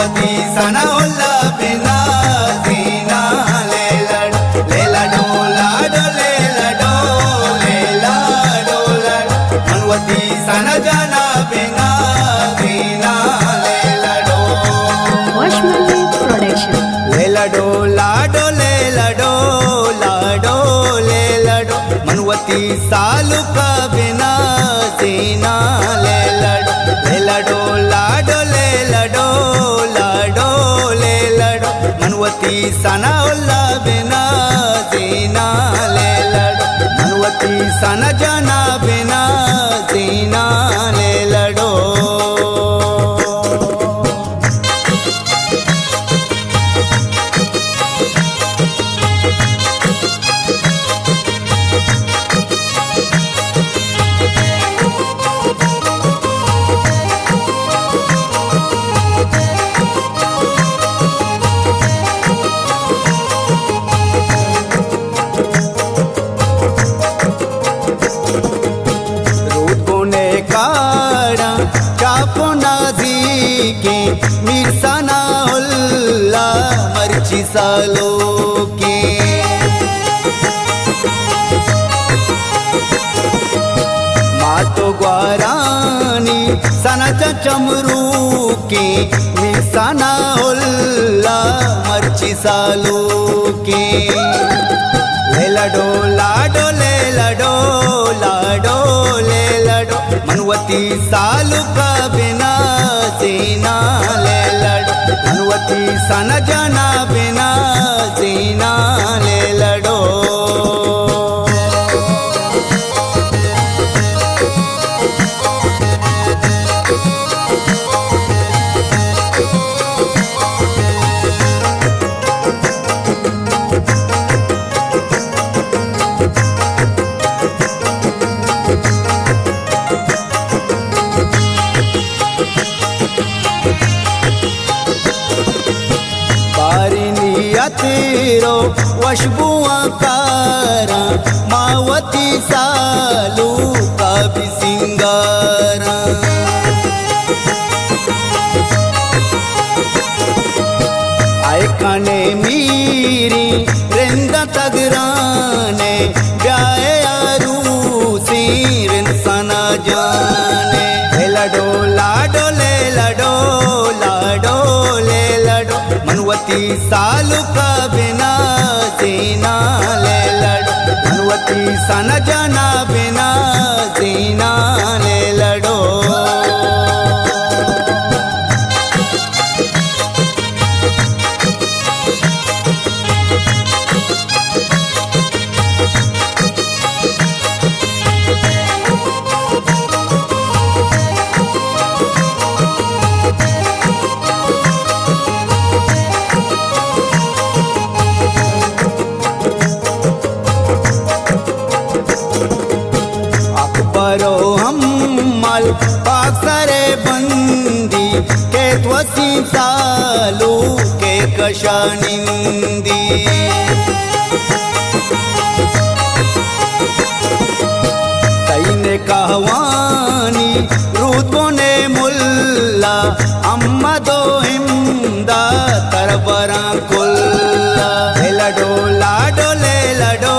मनवती सना उल्ला बिना सीना ले लडो लाडो ले लडो मनवती सना जाना बिना सीना ले लडो प्रोडक्शन ले लडो लाडो ले लडो मनवती सालू का बिना सीना ले लडो लाडो ले लडो मनवती सना उल्ला बिना सीना ले लडो मनवती सना जाना बिना सीना ले लडो मिर्साना उल्ला मर्ची सालो के मातो ग्वारानी सना चमरू के मिर्साना उल्ला मर्ची सालो के ले लडो लाडो ले लडो मनवती सालू का बिना सीना ले लडो मनवती सना जाना बिना सीना ले लडो तेरो वशबुआ कारा मावती सालू का भी सिंगारा आए काने मीरी रेंदा तगराने ब्याए आरूसी रिंसना जाने ले लडो लाडो ले लडो मनवती सालू का बिना सीना ले लडो मनवती सना जाना बिना सीना ले लडो पाकसरे बंदी के त्वसी सालू के कशानिंदी तईने कहवानी रूतोने मुल्ला अम्मा दो हिमदा तरबरा कुल्ला ले लडो लाडो ले लडो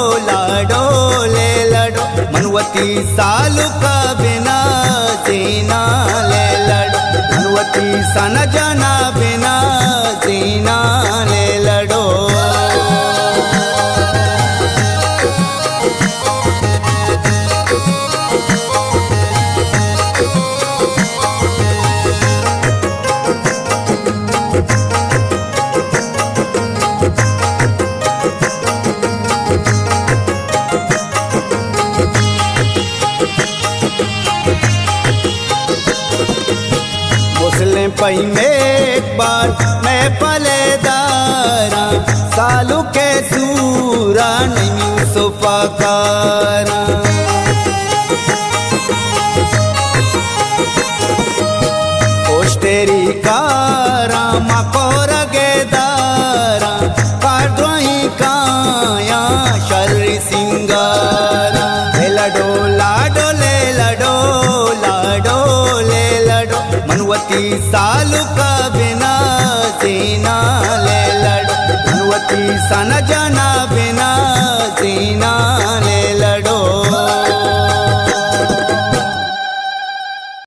मनवती सालू का बिना सीना ले लडो मनवती सना जाना बिना सीना ले लडो पई में एक बार मैं पलेदारा सालू के सूरा नहीं सुफाकारा ओस्टेरी कारा मकोर गेदारा काटोही काया शर्री सिंगारा ले लडो लाडो ले लडो मनवती सालू का बिना तन